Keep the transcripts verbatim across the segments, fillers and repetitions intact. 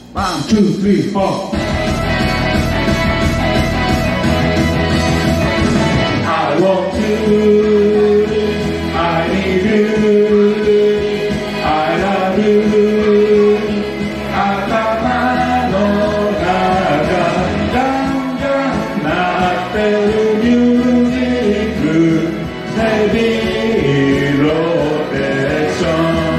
One, two, three, four. I want you, I need you, I love you. 頭の中ガンガン鳴ってるミュージック、ヘビーローテーション。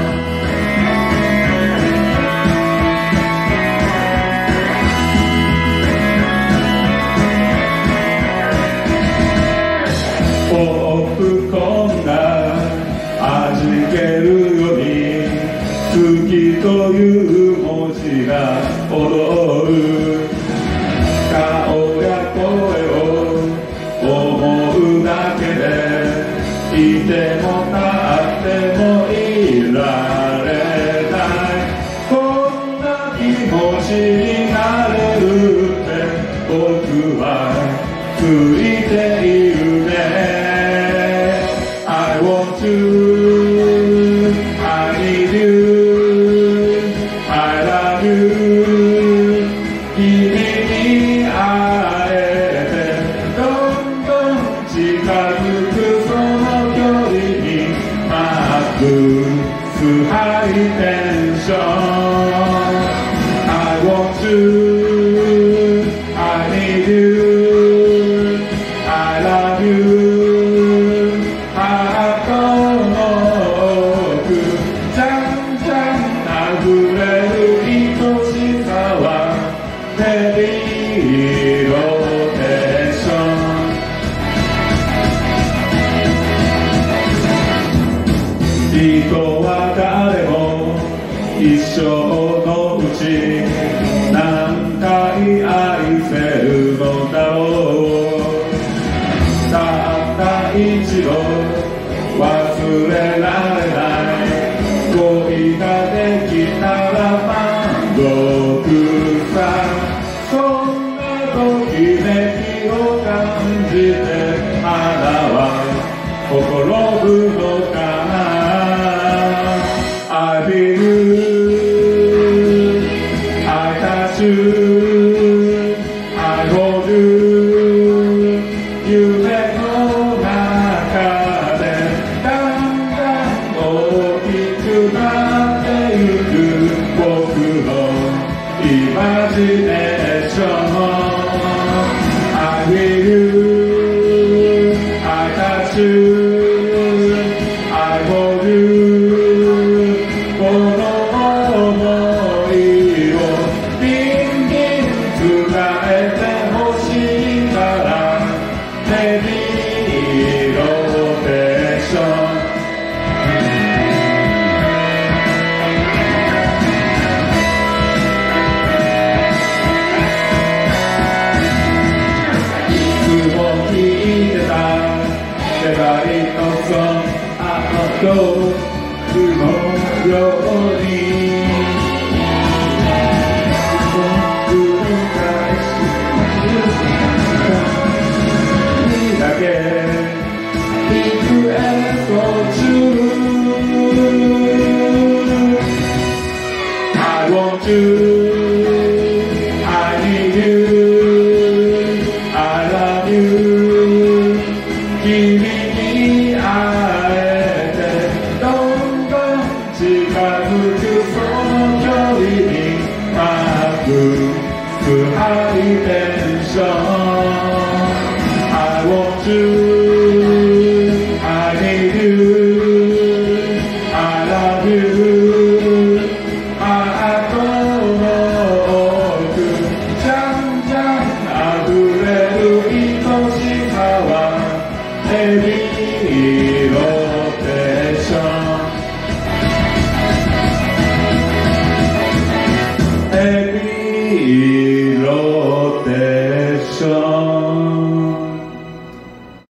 ポップコーンが弾けるように好きという文字が踊る。顔や声を思うだけでいても立ってもいられない。こんな気持ちになれるって僕はついているね。I want you, I need you, I love you. 君に会えてどんどん近づくその距離にマックスハイテンション。 I want you, I need you, I love you. ハートの奥じゃんじゃん溢れる愛しさはヘビーローテーション。人は誰も一生のうち何回愛せるのだろう。たった一度忘れられない恋ができたら満足さ。そんなときめきを感じて花はほころぶのかな。 I feel you, I touch you, I hold you. 夢の中でだんだん大きくなってゆく僕のイマジネーション。 I feel you, I touch you, I hold you. この想いをビンビン伝えてほしいからヘビーローテーション。いつも聴いてた世界のソング、あの曲のように繰り返しだけリクエスト中。 I want you, I need you, I love you. 君に会えてどんどん近づくその距離にマックスハイテンション。 I want you, I need you, I love you. ハートの奥じゃんじゃん溢れる愛しさはヘビーローテーション。ヘビー